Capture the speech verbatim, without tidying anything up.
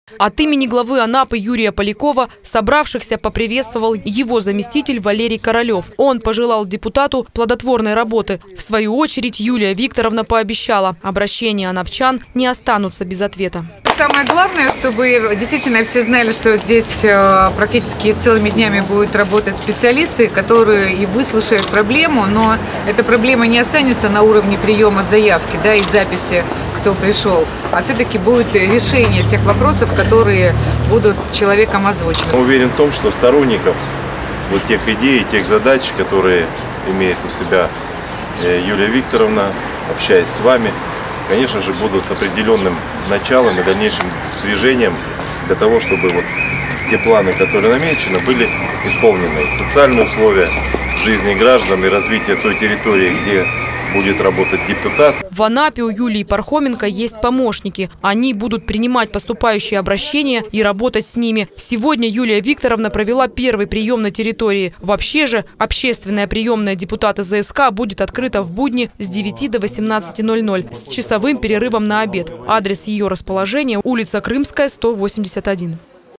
От имени главы Анапы Юрия Полякова собравшихся поприветствовал его заместитель Валерий Королев. Он пожелал депутату плодотворной работы. В свою очередь Юлия Викторовна пообещала, обращения анапчан не останутся без ответа. Самое главное, чтобы действительно все знали, что здесь практически целыми днями будут работать специалисты, которые и выслушают проблему, но эта проблема не останется на уровне приема заявки, да, и записи, кто пришел, а все-таки будет решение тех вопросов, которые будут человеком озвучены. Уверен в том, что сторонников вот тех идей, тех задач, которые имеет у себя Юлия Викторовна, общаясь с вами, конечно же, будут определенным началом и дальнейшим движением для того, чтобы вот те планы, которые намечены, были исполнены. Социальные условия жизни граждан и развития той территории, где будет работать депутат. В Анапе у Юлии Пархоменко есть помощники. Они будут принимать поступающие обращения и работать с ними. Сегодня Юлия Викторовна провела первый прием на территории. Вообще же общественная приемная депутата ЗСК будет открыта в будни с девяти до восемнадцати ноль-ноль с часовым перерывом на обед. Адрес ее расположения – улица Крымская, сто восемьдесят один.